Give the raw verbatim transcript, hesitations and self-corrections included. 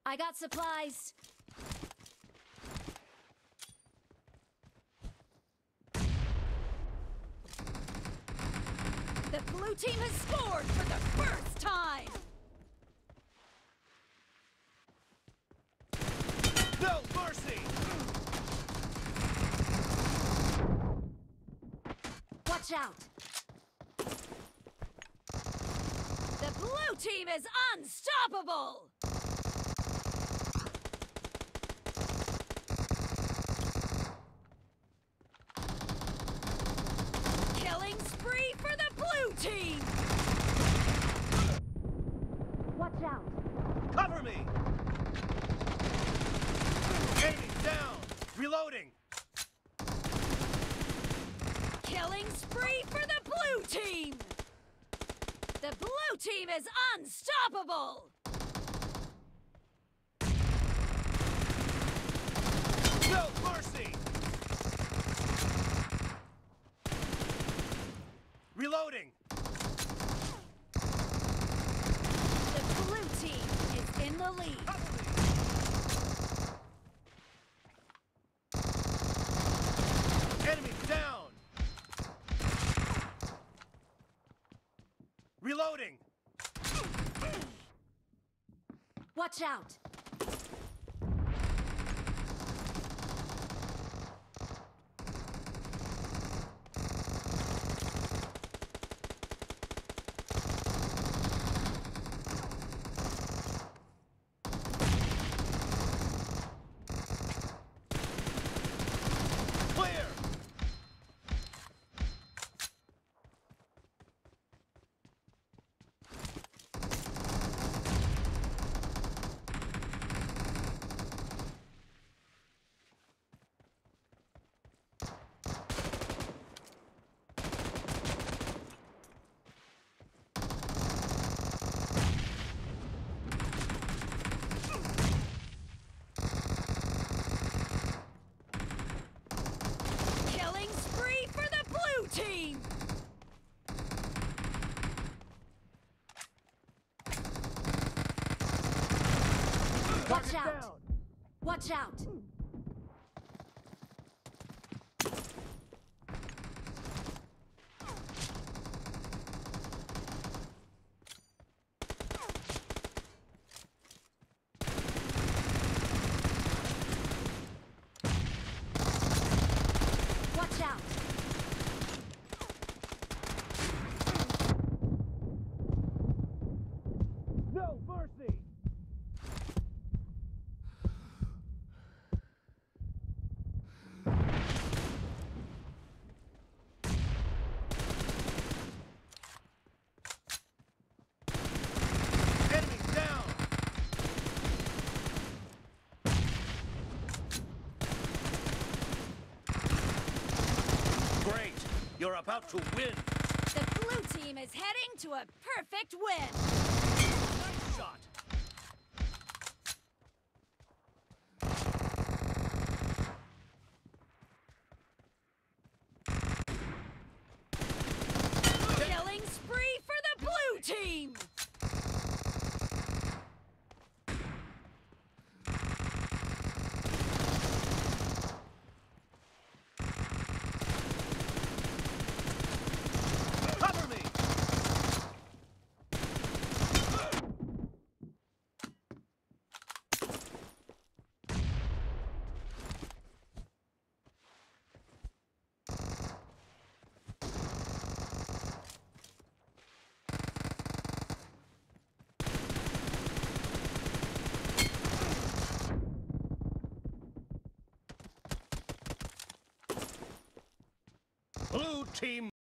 I got supplies. The blue team has scored for the first time! No mercy! Watch out! The blue team is unstoppable! Killing spree for the blue team! Watch out! Cover me! Enemy down! Reloading! Killing spree for the blue team! The blue team is unstoppable! No mercy! Reloading! The blue team is in the lead. Cover me! Enemy down! Reloading! Watch out! Clear! Killing spree for the blue team! Watch Target out! down! Watch out! Watch out! No mercy! Enemy down! Great! You're about to win! The blue team is heading to a perfect win! Nice shot! Killing spree for the blue team! Cover me! Blue team